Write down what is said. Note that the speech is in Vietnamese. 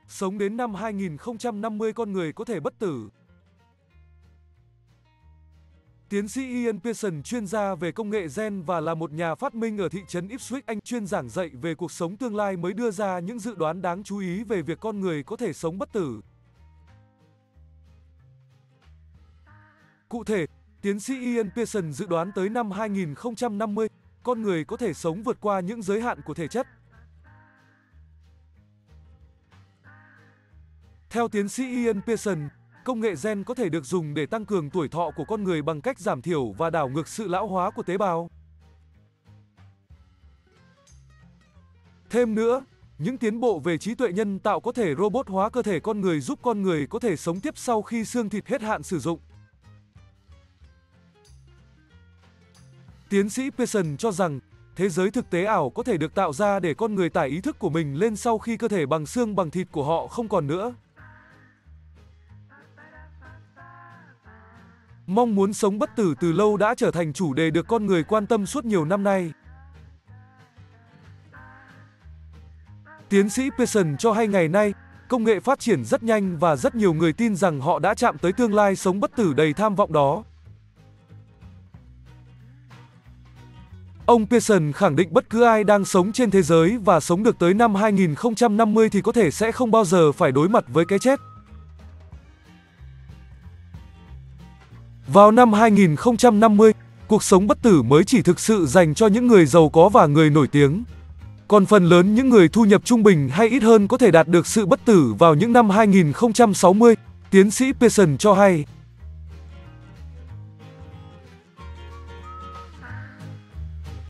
Sống đến năm 2050 con người có thể bất tử. Tiến sĩ Ian Pearson, chuyên gia về công nghệ gen và là một nhà phát minh ở thị trấn Ipswich, Anh, chuyên giảng dạy về cuộc sống tương lai mới đưa ra những dự đoán đáng chú ý về việc con người có thể sống bất tử. Cụ thể, tiến sĩ Ian Pearson dự đoán tới năm 2050, con người có thể sống vượt qua những giới hạn của thể chất. Theo tiến sĩ Ian Pearson, công nghệ gen có thể được dùng để tăng cường tuổi thọ của con người bằng cách giảm thiểu và đảo ngược sự lão hóa của tế bào. Thêm nữa, những tiến bộ về trí tuệ nhân tạo có thể robot hóa cơ thể con người giúp con người có thể sống tiếp sau khi xương thịt hết hạn sử dụng. Tiến sĩ Pearson cho rằng, thế giới thực tế ảo có thể được tạo ra để con người tải ý thức của mình lên sau khi cơ thể bằng xương bằng thịt của họ không còn nữa. Mong muốn sống bất tử từ lâu đã trở thành chủ đề được con người quan tâm suốt nhiều năm nay. Tiến sĩ Pearson cho hay ngày nay, công nghệ phát triển rất nhanh và rất nhiều người tin rằng họ đã chạm tới tương lai sống bất tử đầy tham vọng đó. Ông Pearson khẳng định bất cứ ai đang sống trên thế giới và sống được tới năm 2050 thì có thể sẽ không bao giờ phải đối mặt với cái chết. Vào năm 2050, cuộc sống bất tử mới chỉ thực sự dành cho những người giàu có và người nổi tiếng. Còn phần lớn những người thu nhập trung bình hay ít hơn có thể đạt được sự bất tử vào những năm 2060, tiến sĩ Pearson cho hay.